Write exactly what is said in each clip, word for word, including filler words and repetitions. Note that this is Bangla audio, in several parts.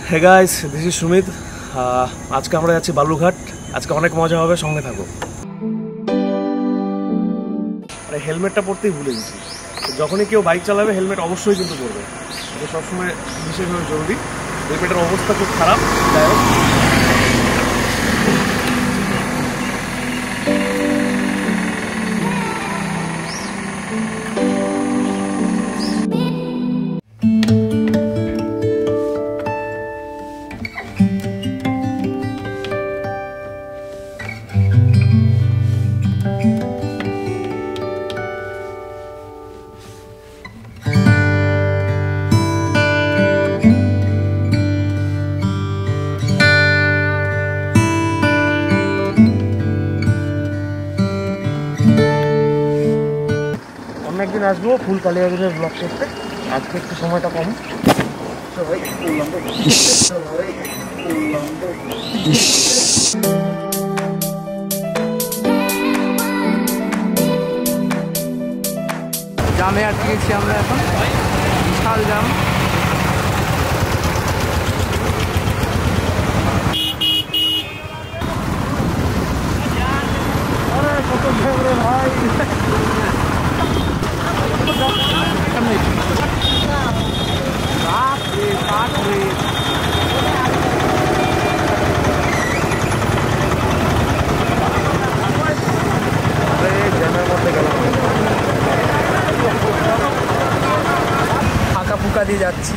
Hey guys, this is Sumit. আজকে আমরা যাচ্ছি বালুরঘাট। আজকে অনেক মজা হবে, সঙ্গে থাকো। আরে হেলমেটটা পরতেই ভুলে গেছি। যখনই কেউ বাইক চালাবে হেলমেট অবশ্যই কিন্তু পরবে, এটা সবসময় বিশেষভাবে জরুরি। হেলমেটের অবস্থা খুব খারাপ। যাই হোক, একদিন আসবো ফুল কালিয়াগঞ্জের ব্লগ করতে। আজকে একটু সময়টা কম। জামে আটকে গেছি আমরা এখন, বিশাল জাম। কত ভাই, ফাঁকা ফুকা দিয়ে যাচ্ছি।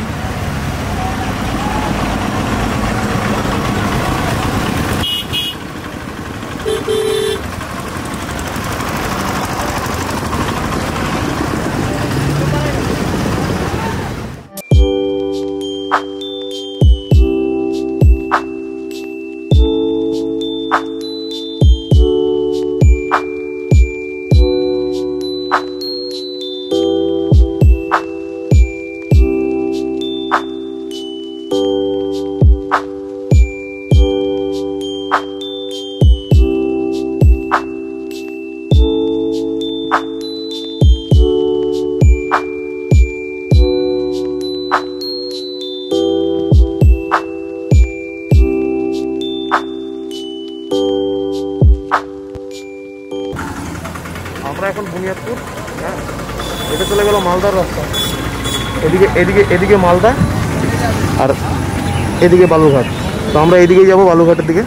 আমরা এখন বুনিয়াদপুর। হ্যাঁ, এটা চলে গেল মালদার রাস্তা। এদিকে এদিকে এদিকে মালদা আর এদিকে বালুরঘাট। তো আমরা এদিকেই যাবো, বালুরঘাটের দিকে।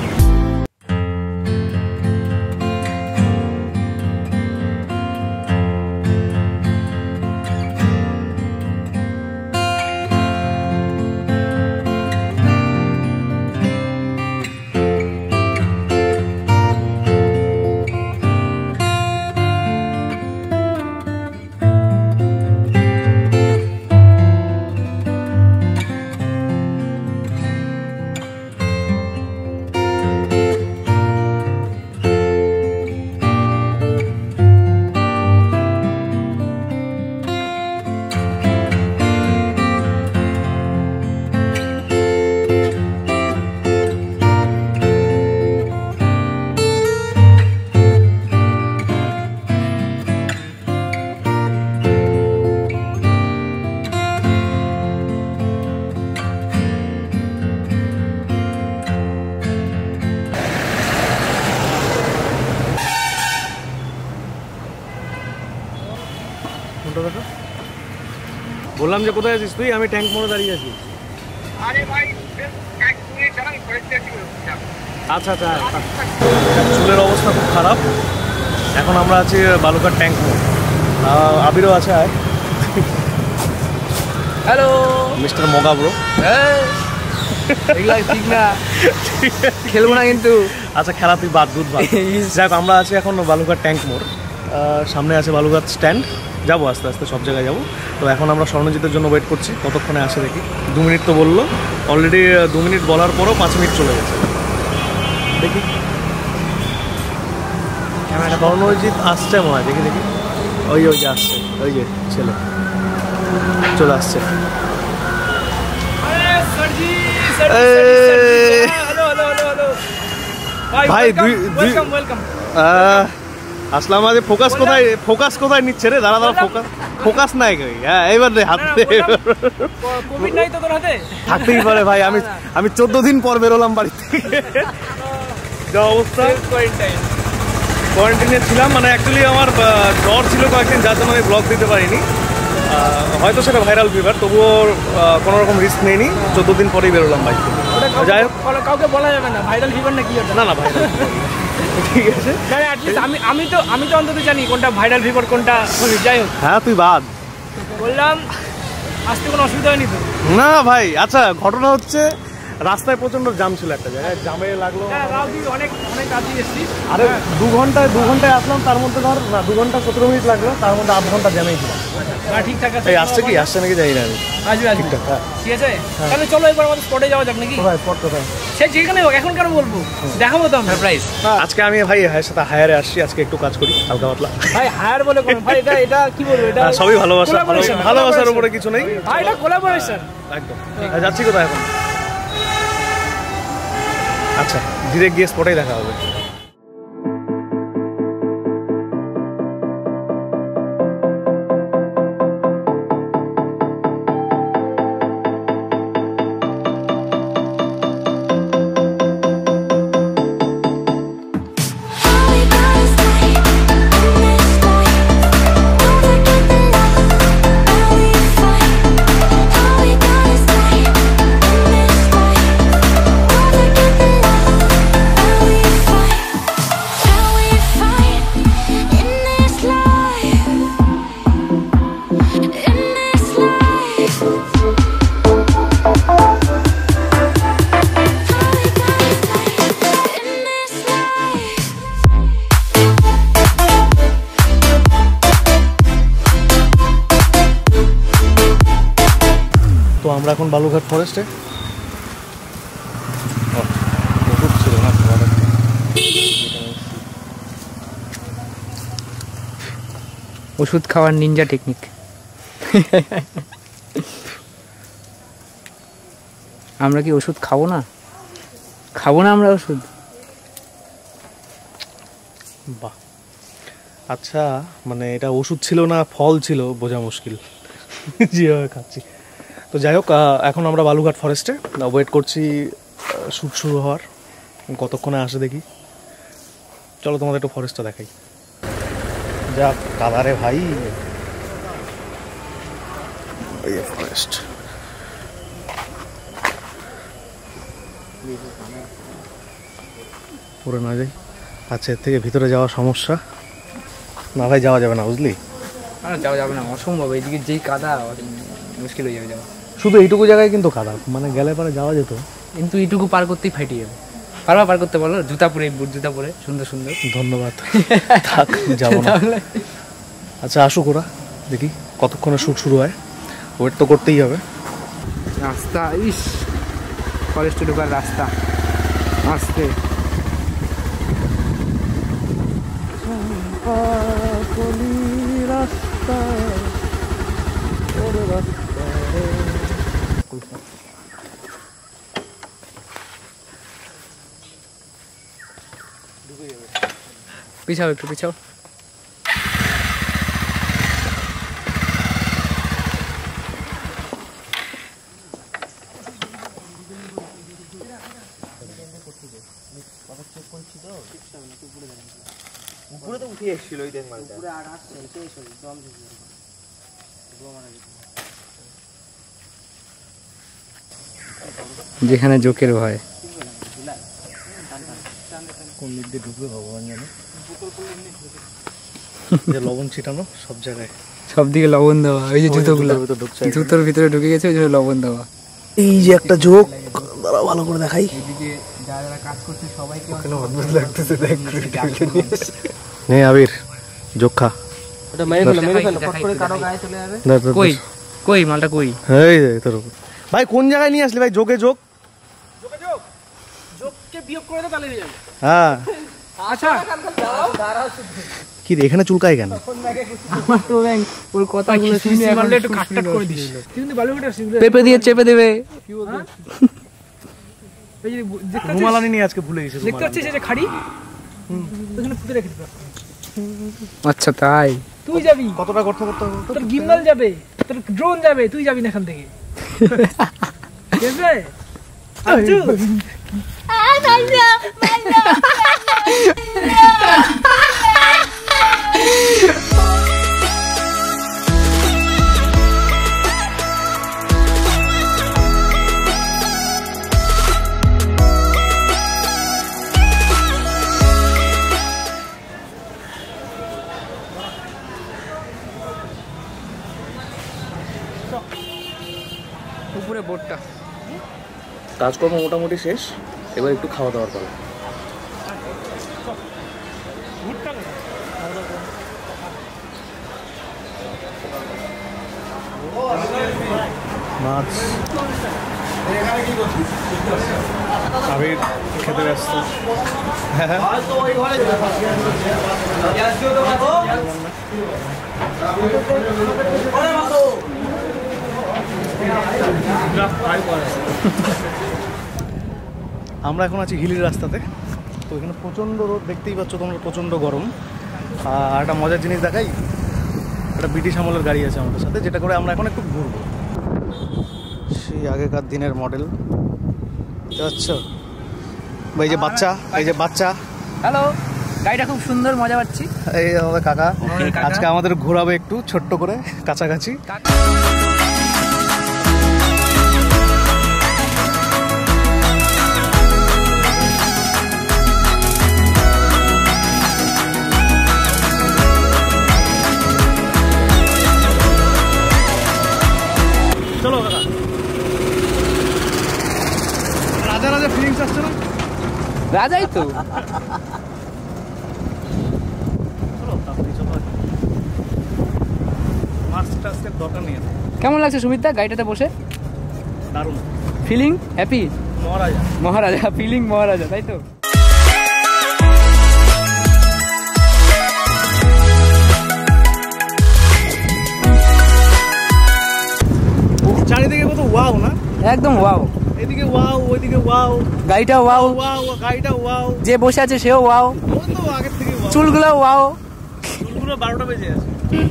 বললাম যে কোথায় আছিস তুই? আমি ট্যাঙ্ক মোড়ে দাঁড়িয়ে আছি। আচ্ছা আচ্ছা, চুলের অবস্থা খুব খারাপ। এখন আমরা আছি বালুরঘাট ট্যাঙ্ক মোড়। আবিরও আছে। আয়, হ্যালো মিস্টার মগা ব্রো। ঠিক না, খেলবো না কিন্তু। আচ্ছা, খেলা তুই বাদ, দুধ বাদ। যাক, আমরা আছি এখন বালুরঘাট ট্যাঙ্ক মোড়। সামনে আছে বালুরঘাট স্ট্যান্ড। যাবো আস্তে আস্তে, সব জায়গায় যাবো। তো এখন আমরা স্বর্ণজিতের জন্য ওয়েট করছি, কতক্ষণে আসে দেখি। দু মিনিট তো বললো অলরেডি। দু মিনিট বলার পরও পাঁচ মিনিট চলে গেছে। দেখি স্বর্ণজিৎ আসছে মনে হয়। দেখি দেখি, ওই ওই যে আসছে, ওই যে ছেলে চলে আসছে। ভাই দুই আসলাম আজ ফোকাস কোথায় ফোকাস কোথায় নিচ্ছে রে দাঁড়া দাঁড়া ফোকাস ফোকাস নাই কই হ্যাঁ এইবার রে হাত কোভিড নাই তো তোর হাতে থাকতেই পারে ভাই আমি আমি চোদ্দ দিন পর বেরোলাম বাড়ি থেকে যা অবস্থা কোয়ারেন্টাইন কোয়ারেন্টাইনে ছিলাম মানে অ্যাকচুয়ালি আমার জ্বর ছিল কয়েকদিন যার জন্য আমি ব্লগ দিতে পারিনি হয়তো সেটা ভাইরাল ফিভার তবুও কোনো রকম রিস্ক নেইনি চোদ্দ দিন পরেই বেরোলাম বাইক থেকে যাই হোক কাউকে বলা যাবে না ভাইরাল ফিভার না কি ওটা না না ভাইরাল ঠিক আছে আমি আমি তো আমি তো অন্তত জানি কোনটা ভাইরাল ফিভার কোনটা যাই হোক হ্যাঁ তুই বাদ বললাম আসতে কোনো অসুবিধা হয়নি তো না ভাই আচ্ছা ঘটনা হচ্ছে রাস্তায় প্রচন্ড জাম ছিল একটা জায়গায় জামে লাগলো অনেক অনেক কাজে এসেছি আরে দু ঘন্টায় দু ঘন্টায় আসলাম তার মধ্যে ধর না দু ঘন্টা সতেরো মিনিট লাগলো তার মধ্যে আধ ঘন্টা জ্যামেই ছিলাম ঠিকঠাক আছে এই আসছে কি আসছে নাকি জানি না আমি আসবে আসবে ঠিকঠাক ঠিক আছে তাহলে চলো একবার আমাদের স্পটে যাওয়া যাক নাকি কোথায় স্পট কোথায় সে যেখানে হোক এখন কেন বলবো দেখাবো তো আমরা প্রাইস আজকে আমি ভাই ভাইয়ের সাথে হায়ারে আসছি আজকে একটু কাজ করি হালকা পাতলা ভাই হায়ার বলে কোন ভাই এটা এটা কি বলবো এটা সবই ভালোবাসা ভালোবাসার উপরে কিছু নেই ভাই এটা কোলাবোরেশন একদম যাচ্ছি কোথায় এখন আচ্ছা ডিরেক্ট গিয়ে স্পটেই দেখা হবে তো আমরা এখন বালুঘাট ফরেস্টে ওষুধ খাওয়ার নিনজা টেকনিক আমরা কি ওষুধ খাবো না খাবো না আমরা ওষুধ বাহ আচ্ছা মানে এটা ওষুধ ছিল না ফল ছিল বোঝা মুশকিল যেভাবে খাচ্ছি তো যাই হোক এখন আমরা বালুঘাট ফরেস্টে ওয়েট করছি শ্যুট শুরু হওয়ার কতক্ষণে আসে দেখি চলো তোমাদের একটু ফরেস্টটা দেখাই যা কালারে ভাই এই ফরেস্ট পুরো না যাই আচ্ছা এর থেকে ভিতরে যাওয়া সমস্যা না ভাই যাওয়া যাবে না বুঝলি যাওয়া যাবে না অসম্ভব এইদিকে যেই কাদা মুশকিল হয়ে যাবে যাওয়া শুধু এইটুকু জায়গায় কিন্তু কাদা মানে গেলে পরে যাওয়া যেত কিন্তু এইটুকু পার করতেই ফাইটে যাবে পারবা পার করতে বলো জুতা পরে বুট জুতা পরে সুন্দর সুন্দর ধন্যবাদ থাক যাবো না আচ্ছা আসুক ওরা দেখি কতক্ষণে শ্যুট শুরু হয় ওয়েট তো করতেই হবে রাস্তা ইস ফরেস্টে ঢোকার রাস্তা আসতে রাস্তা পিছাও একটু পিছাও উপরে তো উঠে এসেছিল ওই দেখ মালটা উপরে আর আসছে এসে এসে দম দিছে যেখানে জোকের ভয় কোন দিক দিয়ে ঢুকবে ভগবান জানে যে লবণ ছিটানো সব জায়গায় সব দিকে লবণ দেওয়া ওই যে জুতোগুলো জুতোর ভিতরে ঢুকে গেছে ওই জন্য লবণ দেওয়া এই যে একটা জোক দাঁড়া ভালো করে দেখাই এদিকে যারা যারা কাজ করছে সবাইকে ওখানে অদ্ভুত লাগতেছে দেখ নে আবির জোক খা ওটা মেরে ফেলো মেরে ফেলো ফট করে কারো গায়ে চলে যাবে কই কই মালটা কই এই যে তোর ভাই কোন জায়গায় নিয়ে আসলি ভাই জোকে জোক জোকে জোক জোককে বিয়োগ করে দাও তাহলে হয়ে যাবে হ্যাঁ আচ্ছা কি রে এখানে চুলকায় কেন আমার তো ব্যাংক ওর কথাগুলো শুনে মারলে একটু কাটকাট করে দিস কিন্তু বালুঘাটের সিগরে পেপে দিয়ে চেপে দেবে কি বলবো এই যে দেখতে রুমালানি নিয়ে আজকে ভুলে গেছি দেখতে পাচ্ছিস এই যে খাড়ি হুম ওখানে পুঁতে রেখে দিতে আচ্ছা তাই, তুই যাবি? কতটা করতে করতে তোর গিম্বল যাবে, তোর ড্রোন যাবে, তুই যাবি না এখান থেকে। ঠিক আছে? আচ্ছা উপরে বোর্ডটা। কাজকর্ম মোটামুটি শেষ, এবার একটু খাওয়া দাওয়ার পালা। মাছ আবির খেতে ব্যস্ত। আমরা এখন আছি হিলির রাস্তাতে। তো এখানে প্রচণ্ড রোদ, দেখতেই পাচ্ছ তোমরা, প্রচণ্ড গরম। আর একটা মজার জিনিস দেখাই, একটা ব্রিটিশ আমলের গাড়ি আছে আমাদের সাথে, যেটা করে আমরা এখন একটু ঘুরবো। সেই আগেকার দিনের মডেল, বুঝতে পারছো? এই যে বাচ্চা, এই যে বাচ্চা। হ্যালো, গাড়িটা খুব সুন্দর, মজা পাচ্ছি। এই আমাদের কাকা আজকে আমাদের ঘোরাবে একটু ছোট্ট করে কাছাকাছি। চলো কাকা, রাজা রাজা ফিলিংস আসছে না? রাজাই তো। কেমন লাগছে সুমিত্রা গাড়িটাতে বসে? দারুণ ফিলিং, হ্যাপি? মহারাজা মহারাজা ফিলিং, মহারাজা, তাই তো? চারিদিকে কত ওয়াও না, একদম ওয়াও। এদিকে ওয়াও, ওইদিকে ওয়াও, গাড়িটা ওয়াও, ওয়াও, গাড়িটা ওয়াও, যে বসে আছে সেও ওয়াও, তো আগের থেকে ওয়াও, চুলগুলো ওয়াও। চুলগুলো বারোটা বেজে আছে।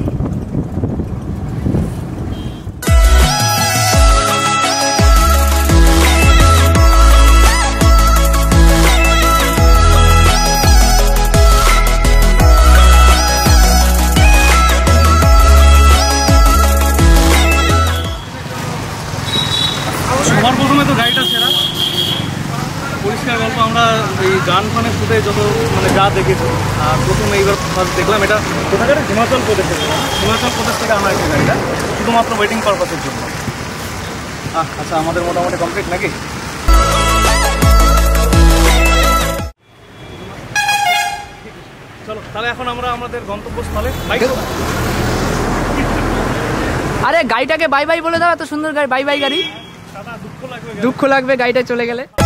সবার প্রথমে তো গাড়িটা সেরা, পরিষ্কার গল্প। আমরা এই গান ফানে ফুটে যত মানে যা দেখেছি, আর প্রথমে এইবার ফার্স্ট দেখলাম এটা কোথাকার, হিমাচল প্রদেশে। হিমাচল প্রদেশ থেকে আমরা একটু গাড়িটা শুধুমাত্র ওয়েটিং পারপাসের জন্য। আহ আচ্ছা, আমাদের মোটামুটি কমপ্লিট নাকি? চলো তাহলে এখন আমরা আমাদের গন্তব্যস্থলে বাইক। আরে গাড়িটাকে বাই বাই বলে দাও, এত সুন্দর গাড়ি, বাই বাই গাড়ি। দুঃখ লাগবে দুঃখ লাগবে গাড়িটা চলে গেলে।